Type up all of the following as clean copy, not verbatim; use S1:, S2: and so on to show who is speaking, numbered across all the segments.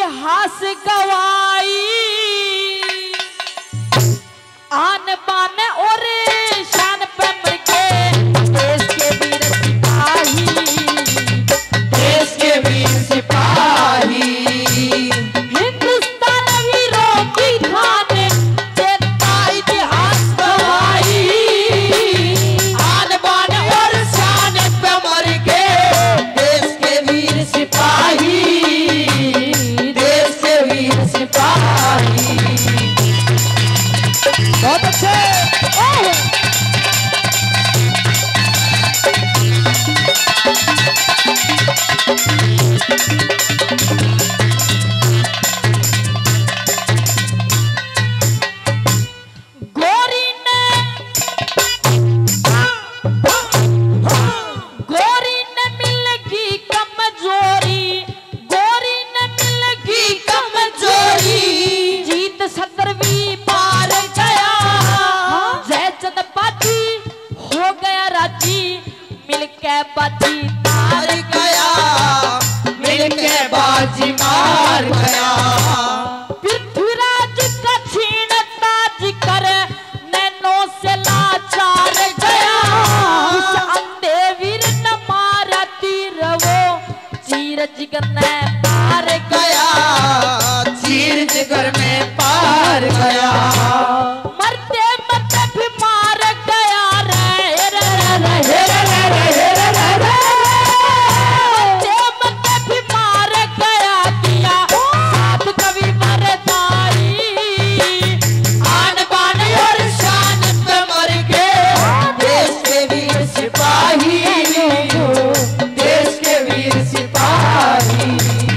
S1: इतिहास गवाई आन बान और शान पे मर के देश के वीर सिपाही,
S2: देश के वीर सिपाही
S1: हिंदुस्तान वीरों की खान चेता इतिहास गवाई
S2: आन बान और शान पे मर के देश के वीर सिपाही, देश के वीर सिपाही। बहुत अच्छे।
S1: गोरी ने मिलगी कमजोरी, गोरी ने मिलगी कमजोरी, जीत 17वीं पार गया जयचंद बाजी हो गया राजी, मिलके बाजी
S2: मार गया, मिलके बाजी मार गया।
S1: पृथ्वीराज का छीन ताज कर नैनों से लाचार गया, उस अंधे वीर न मारा तीर वो चीर जिगर ने पार
S2: गया, चीर जिगर में पार गया।
S1: मरते मरते भी मार गया रे रे रे रे मरते मरते भी मार गया दिया साथ कभी मरदाई
S2: आन बान और शान पे मर के देश के वीर सिपाही, देश के वीर सिपाही।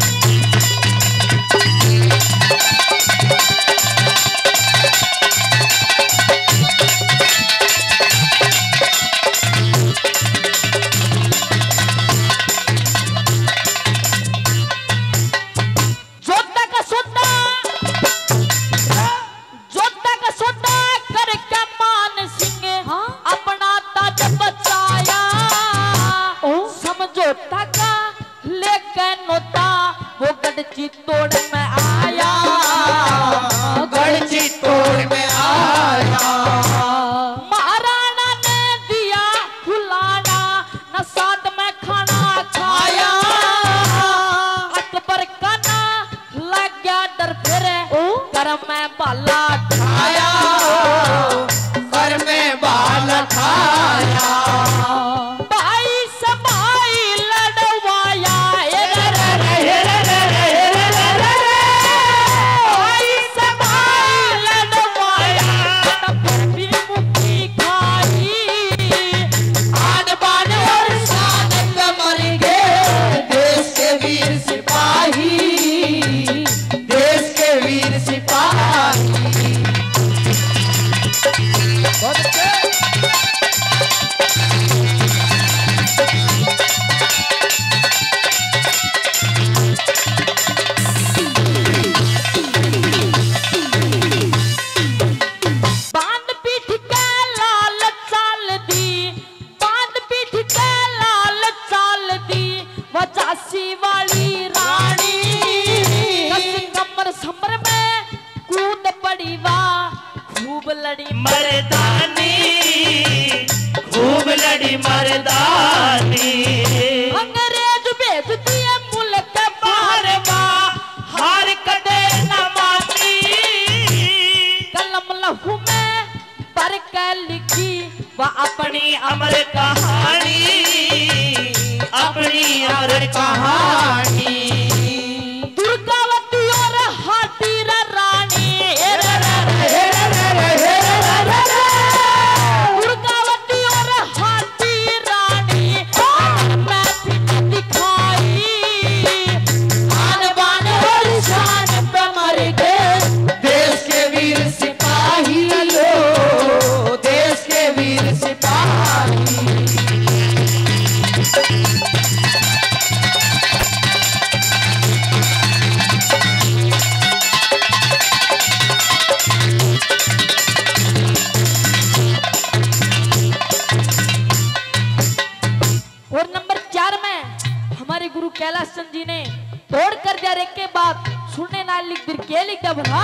S1: जोता का सोता करके मान सिंह अपना ताज बचाया, समझौता का लेके नोता वो गढ़ची तोड़ में आया,
S2: गढ़ची तोड़ में आया।
S1: महाराणा ने दिया फुलाना न साथ में खाना खाया, अकबर का ना लग गया डर फिर घर में बाला
S2: खाया, घर में बाल खाया।
S1: भाई से भाई लड़वाया भाई से भाई लड़वाया तब भी मुक्ति खाई
S2: आन बान और शान पे मर गए देश के वीर सिपाही, देश के वीर सिपाही। बहुत अच्छे।
S1: बांध पीठ के लाल चाल दी, बांध पीठ के लाल चाल दी वो झांसी वाली रानी, कस कमर समर में कूद पड़ी वाह खूब लड़ी
S3: मर्दानी, खूब लड़ी मर्दानी।
S1: अंग्रेज भेज दिए मुल्क बाहर वाह
S3: हार कदे न मानी,
S1: कलम लहू में भर के लिखी वह
S3: अपनी अमर कहानी, अपनी अमर कहानी।
S1: दुर्गावती और हाथी रानी, दुर्गावती और हाथी रानी मैं भी दिखाई
S2: आन बान और शान पे मर गए देश के वीर सिपाही, लो देश के वीर सिपाही।
S1: कैलाश चंद जी ने तोड़ कर दिया, एक के बाद सुनने ना लिख फिर के लिख दे भला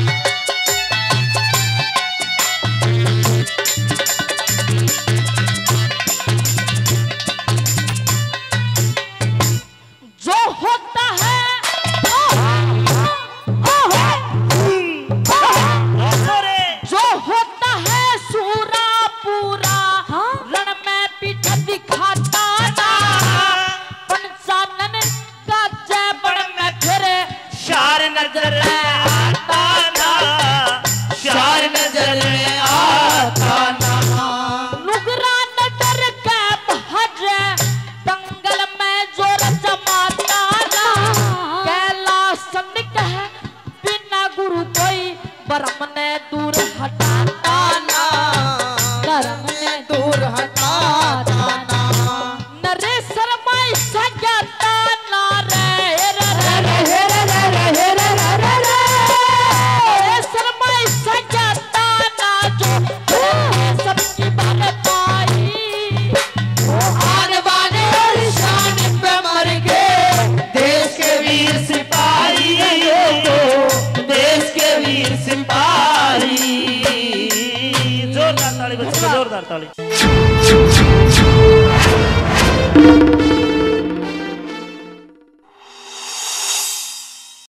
S1: जो होता है जो होता है सूरा पूरा रण में पीठ दिखाता ना पंचानन का जयबड़ में फिरे
S3: शार नजर आता ना, शार नजर आता ना।
S1: नुगरा नजर के भजे दंगल में जोर जमाता ना कैलाश निक है बिना गुरु कोई ब्रह्म ने दूर हटाता ना धर्म ने
S2: दूर हटाता ना
S1: नरेश्वर माई सजाता ना रे नरेश्वर माई सजाता ना जो सबकी बात पाई
S2: आन बान और शान पे मर गए
S3: देश के वीर सिपाही हो, देश के वीर सिपाही। जोरदार ताली बच्चों, जोरदार ताली।